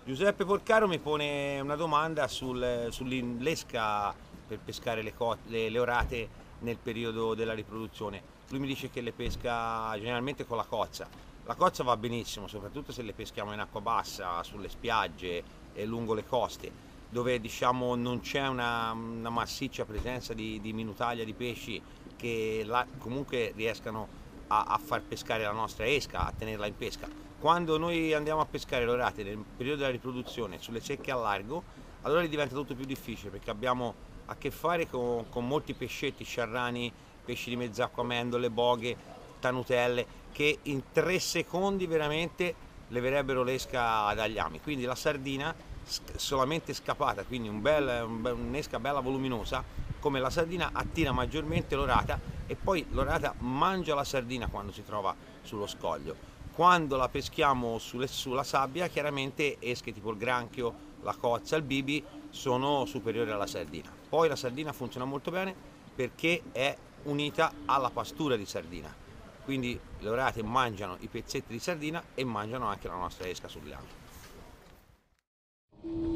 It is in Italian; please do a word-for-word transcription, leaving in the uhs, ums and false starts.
Giuseppe Porcaro mi pone una domanda sul, sull'esca per pescare le, co- le- le orate nel periodo della riproduzione. Lui mi dice che le pesca generalmente con la cozza. La cozza va benissimo, soprattutto se le peschiamo in acqua bassa, sulle spiagge e lungo le coste, dove diciamo non c'è una, una massiccia presenza di, di minutaglia di pesci che la- comunque riescano a, a far pescare la nostra esca, a tenerla in pesca. Quando noi andiamo a pescare l'orate nel periodo della riproduzione sulle secche a largo, allora diventa tutto più difficile perché abbiamo a che fare con, con molti pescetti, sciarrani, pesci di mezz'acqua, mendole, boghe, tanutelle, che in tre secondi veramente leverebbero l'esca dagli ami. Quindi la sardina solamente scappata, quindi un bel, un bel, un'esca bella voluminosa, come la sardina attira maggiormente l'orata e poi l'orata mangia la sardina quando si trova sullo scoglio. Quando la peschiamo sulle, sulla sabbia, chiaramente esche tipo il granchio, la cozza, il bibi sono superiori alla sardina. Poi la sardina funziona molto bene perché è unita alla pastura di sardina. Quindi le orate mangiano i pezzetti di sardina e mangiano anche la nostra esca sul lago.